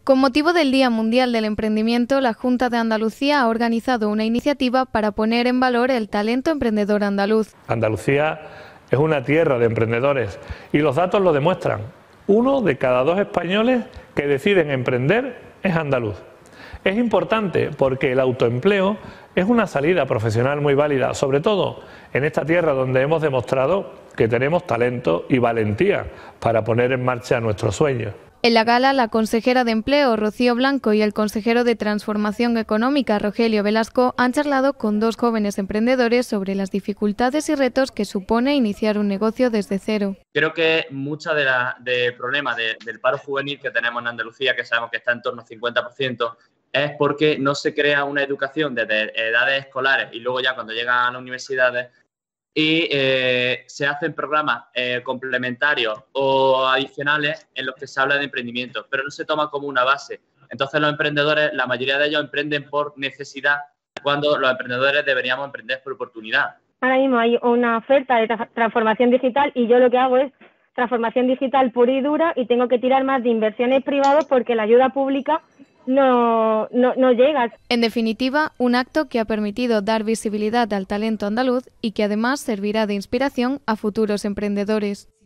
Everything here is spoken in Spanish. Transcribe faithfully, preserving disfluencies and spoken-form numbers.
Con motivo del Día Mundial del Emprendimiento, la Junta de Andalucía ha organizado una iniciativa para poner en valor el talento emprendedor andaluz. Andalucía es una tierra de emprendedores y los datos lo demuestran. Uno de cada dos españoles que deciden emprender es andaluz. Es importante porque el autoempleo es una salida profesional muy válida, sobre todo en esta tierra donde hemos demostrado que tenemos talento y valentía para poner en marcha nuestros sueños. En la gala, la consejera de Empleo, Rocío Blanco, y el consejero de Transformación Económica, Rogelio Velasco, han charlado con dos jóvenes emprendedores sobre las dificultades y retos que supone iniciar un negocio desde cero. Creo que muchos de la, de problemas de, del paro juvenil que tenemos en Andalucía, que sabemos que está en torno al cincuenta por ciento, es porque no se crea una educación desde edades escolares y luego ya cuando llegan a las universidades y eh, se hacen programas eh, complementarios o adicionales en los que se habla de emprendimiento, pero no se toma como una base. Entonces los emprendedores, la mayoría de ellos emprenden por necesidad, cuando los emprendedores deberíamos emprender por oportunidad. Ahora mismo hay una oferta de tra- transformación digital y yo lo que hago es transformación digital pura y dura y tengo que tirar más de inversiones privadas porque la ayuda pública no, no, no llega. En definitiva, un acto que ha permitido dar visibilidad al talento andaluz y que además servirá de inspiración a futuros emprendedores.